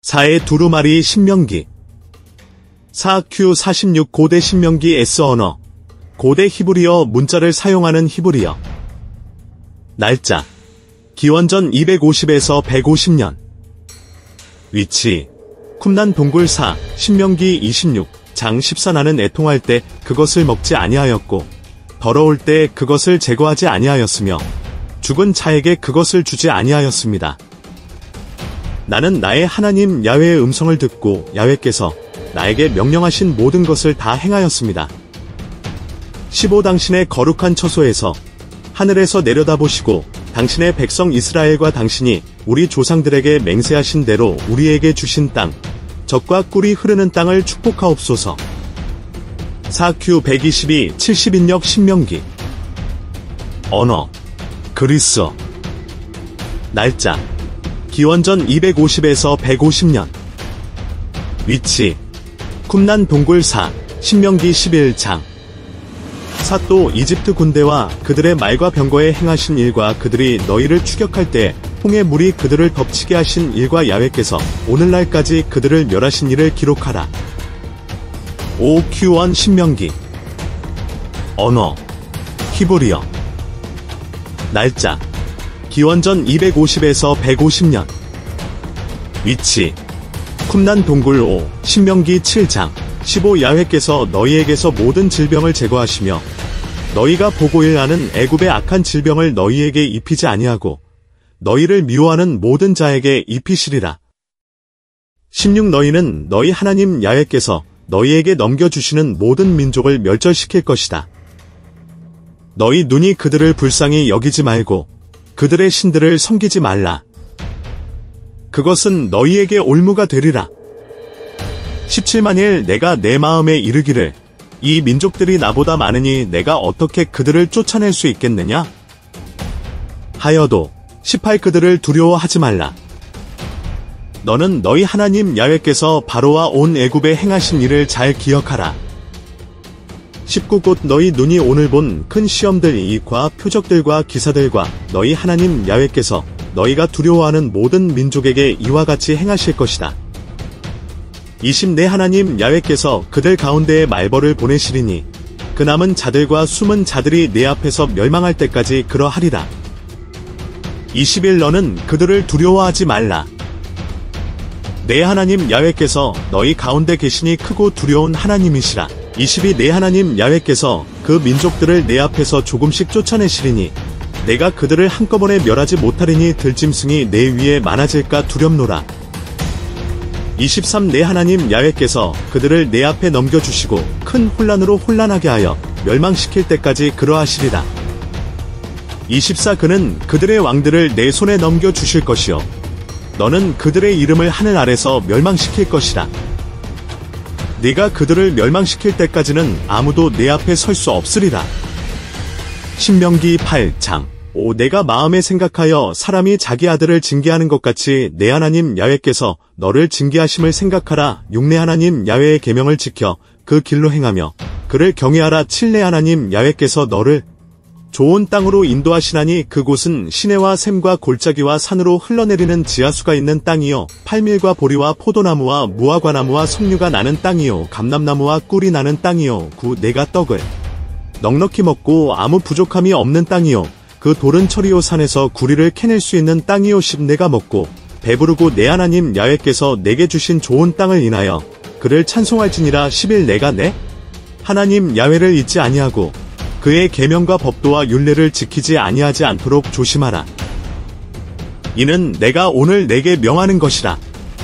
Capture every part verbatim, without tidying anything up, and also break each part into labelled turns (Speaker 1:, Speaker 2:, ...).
Speaker 1: 사의 두루마리 신명기. 사 큐 사십육 고대 신명기 에스 언어. 고대 히브리어 문자를 사용하는 히브리어. 날짜. 기원전 이백오십에서 백오십 년. 위치. 쿰난 동굴 사, 신명기 이십육 장 십사. 나는 애통할 때 그것을 먹지 아니하였고 더러울 때 그것을 제거하지 아니하였으며 죽은 자에게 그것을 주지 아니하였습니다. 나는 나의 하나님 야훼의 음성을 듣고 야훼께서 나에게 명령하신 모든 것을 다 행하였습니다. 십오. 당신의 거룩한 처소에서 하늘에서 내려다보시고 당신의 백성 이스라엘과 당신이 우리 조상들에게 맹세하신 대로 우리에게 주신 땅, 젖과 꿀이 흐르는 땅을 축복하옵소서. 사 큐 백이십이 칠십인역 신명기. 언어. 그리스어. 날짜. 기원전 이백오십에서 백오십 년. 위치. 쿰난 동굴 사, 신명기 십일 장. 사. 또 이집트 군대와 그들의 말과 병거에 행하신 일과 그들이 너희를 추격할 때 홍해 물이 그들을 덮치게 하신 일과 야훼께서 오늘날까지 그들을 멸하신 일을 기록하라. 오 큐 일 신명기. 언어. 히브리어. 날짜. 기원전 이백오십에서 백오십 년. 위치. 쿰난 동굴 오, 신명기 칠 장. 십오. 야훼께서 너희에게서 모든 질병을 제거하시며 너희가 보고 일하는 애굽의 악한 질병을 너희에게 입히지 아니하고 너희를 미워하는 모든 자에게 입히시리라. 십육. 너희는 너희 하나님 야훼께서 너희에게 넘겨주시는 모든 민족을 멸절시킬 것이다. 너희 눈이 그들을 불쌍히 여기지 말고 그들의 신들을 섬기지 말라. 그것은 너희에게 올무가 되리라. 십칠. 만일 내가 내 마음에 이르기를 이 민족들이 나보다 많으니 내가 어떻게 그들을 쫓아낼 수 있겠느냐? 하여도 십팔. 그들을 두려워하지 말라. 너는 너희 하나님 야훼께서 바로와 온 애굽에 행하신 일을 잘 기억하라. 십구. 곧 너희 눈이 오늘 본 큰 시험들 이과 표적들과 기사들과 너희 하나님 야훼께서 너희가 두려워하는 모든 민족에게 이와 같이 행하실 것이다. 이십. 내 하나님 야훼께서 그들 가운데에 말벌을 보내시리니 그 남은 자들과 숨은 자들이 내 앞에서 멸망할 때까지 그러하리라. 이십일. 너는 그들을 두려워하지 말라. 내 하나님 야훼께서 너희 가운데 계시니 크고 두려운 하나님이시라. 이십이. 내 하나님 야훼께서 그 민족들을 내 앞에서 조금씩 쫓아내시리니 내가 그들을 한꺼번에 멸하지 못하리니 들짐승이 내 위에 많아질까 두렵노라. 이십삼. 내 하나님 야훼께서 그들을 내 앞에 넘겨주시고 큰 혼란으로 혼란하게 하여 멸망시킬 때까지 그러하시리라. 이십사. 그는 그들의 왕들을 내 손에 넘겨주실 것이요 너는 그들의 이름을 하늘 아래서 멸망시킬 것이라. 네가 그들을 멸망시킬 때까지는 아무도 내 앞에 설 수 없으리라. 신명기 팔 장. 오. 내가 마음에 생각하여 사람이 자기 아들을 징계하는 것 같이 내 하나님 야훼께서 너를 징계하심을 생각하라. 육. 내 하나님 야훼의 계명을 지켜 그 길로 행하며 그를 경외하라. 칠. 내 하나님 야훼께서 너를 좋은 땅으로 인도하시나니 그곳은 시내와 샘과 골짜기와 산으로 흘러내리는 지하수가 있는 땅이요 팔밀과 보리와 포도나무와 무화과나무와 석류가 나는 땅이요 감람나무와 꿀이 나는 땅이요 구. 내가 떡을 넉넉히 먹고 아무 부족함이 없는 땅이요 그 돌은 철이요 산에서 구리를 캐낼 수 있는 땅이요 십. 내가 먹고 배부르고 내 하나님 야훼께서 내게 주신 좋은 땅을 인하여 그를 찬송할지니라. 십일. 내가 내 하나님 야훼를 잊지 아니하고 그의 계명과 법도와 율례를 지키지 아니하지 않도록 조심하라. 이는 내가 오늘 내게 명하는 것이라.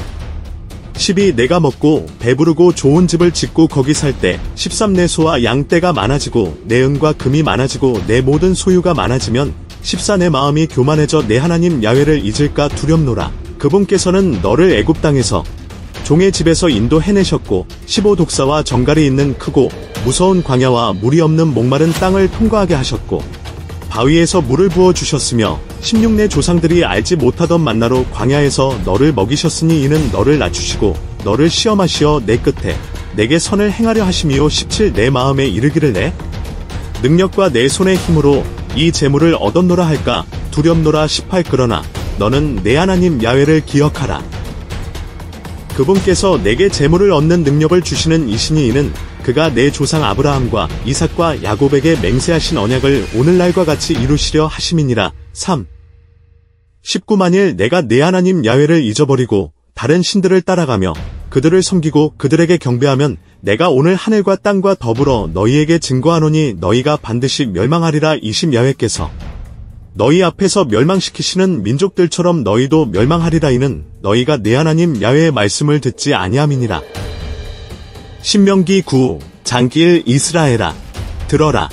Speaker 1: 십이. 내가 먹고 배부르고 좋은 집을 짓고 거기 살 때. 십삼. 내 소와 양떼가 많아지고 내 은과 금이 많아지고 내 모든 소유가 많아지면. 십사. 내 마음이 교만해져 내 하나님 야훼를 잊을까 두렵노라. 그분께서는 너를 애굽 땅에서 종의 집에서 인도해내셨고 십오. 독사와 정갈이 있는 크고 무서운 광야와 물이 없는 목마른 땅을 통과하게 하셨고 바위에서 물을 부어주셨으며 십육. 내 조상들이 알지 못하던 만나로 광야에서 너를 먹이셨으니 이는 너를 낮추시고 너를 시험하시어 내 끝에 내게 선을 행하려 하심이요 십칠. 내 마음에 이르기를 내 능력과 내 손의 힘으로 이 재물을 얻었노라 할까 두렵노라. 십팔. 그러나 너는 내 하나님 야훼를 기억하라. 그분께서 내게 재물을 얻는 능력을 주시는 이시니 이는 그가 내 조상 아브라함과 이삭과 야곱에게 맹세하신 언약을 오늘날과 같이 이루시려 하심이니라. 삼. 십구 만일 내가 내 하나님 야훼를 잊어버리고 다른 신들을 따라가며 그들을 섬기고 그들에게 경배하면 내가 오늘 하늘과 땅과 더불어 너희에게 증거하노니 너희가 반드시 멸망하리라. 이십 야훼께서 너희 앞에서 멸망시키시는 민족들처럼 너희도 멸망하리라. 이는 너희가 내 하나님 야훼의 말씀을 듣지 아니함이니라. 신명기 구. 장기일 이스라엘아, 들어라.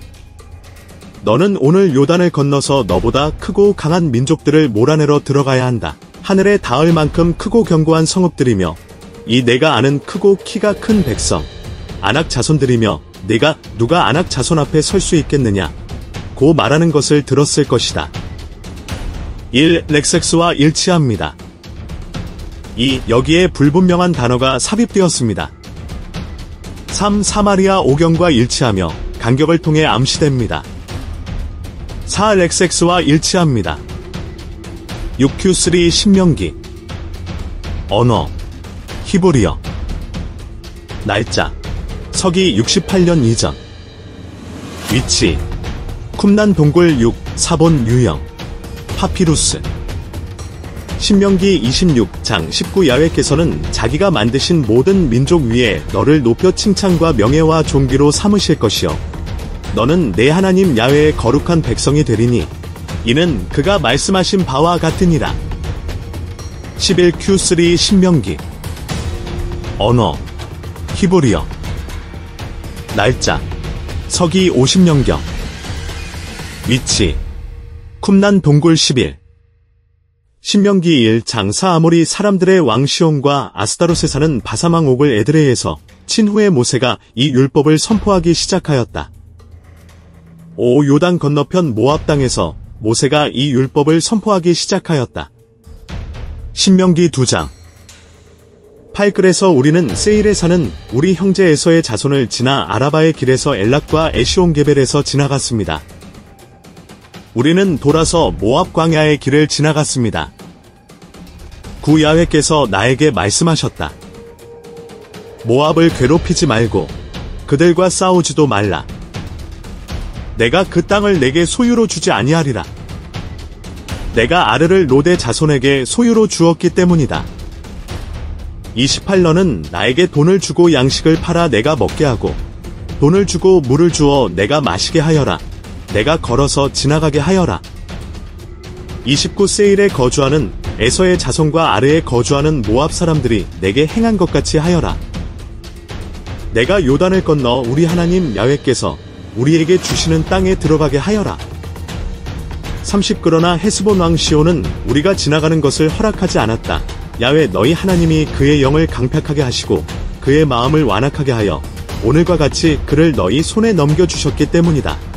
Speaker 1: 너는 오늘 요단을 건너서 너보다 크고 강한 민족들을 몰아내러 들어가야 한다. 하늘에 닿을 만큼 크고 견고한 성읍들이며 이 내가 아는 크고 키가 큰 백성 아낙 자손들이며 네가 누가 아낙 자손 앞에 설 수 있겠느냐 고 말하는 것을 들었을 것이다. 일. 렉섹스와 일치합니다. 이. 여기에 불분명한 단어가 삽입되었습니다. 삼. 사마리아 오경과 일치하며 간격을 통해 암시됩니다. 사. 렉섹스와 일치합니다. 육 큐 삼. 신명기. 언어 히브리어. 날짜 서기 육십팔 년 이전. 위치 쿰난 동굴. 육. 사본 유형 파피루스. 신명기 이십육 장 십구 야훼께서는 자기가 만드신 모든 민족 위에 너를 높여 칭찬과 명예와 존귀로 삼으실 것이요 너는 내 하나님 야훼의 거룩한 백성이 되리니 이는 그가 말씀하신 바와 같으니라. 십일 큐 삼. 신명기. 언어 히브리어. 날짜 서기 오십 년경. 위치 쿰난 동굴. 십일. 신명기 일 장 사. 아모리 사람들의 왕 시온과 아스타롯에 사는 바사망 옥을 에드레이에서 친 후에 모세가 이 율법을 선포하기 시작하였다. 오. 요단 건너편 모압 땅에서 모세가 이 율법을 선포하기 시작하였다. 신명기 이 장. 팔. 그래서 우리는 세일에 사는 우리 형제 에서의 자손을 지나 아라바의 길에서 엘락과 에시온게벨에서 지나갔습니다. 우리는 돌아서 모압 광야의 길을 지나갔습니다. 구. 야훼께서 나에게 말씀하셨다. 모압을 괴롭히지 말고 그들과 싸우지도 말라. 내가 그 땅을 내게 소유로 주지 아니하리라. 내가 아르를 노대 자손에게 소유로 주었기 때문이다. 이십팔. 너는 나에게 돈을 주고 양식을 팔아 내가 먹게 하고 돈을 주고 물을 주어 내가 마시게 하여라. 내가 걸어서 지나가게 하여라. 이십구. 세일에 거주하는 에서의 자손과 아르에 거주하는 모압 사람들이 내게 행한 것 같이 하여라. 내가 요단을 건너 우리 하나님 야훼께서 우리에게 주시는 땅에 들어가게 하여라. 삼십. 그러나 헤스본 왕 시온은 우리가 지나가는 것을 허락하지 않았다. 야훼 너희 하나님이 그의 영을 강팍하게 하시고 그의 마음을 완악하게 하여 오늘과 같이 그를 너희 손에 넘겨주셨기 때문이다.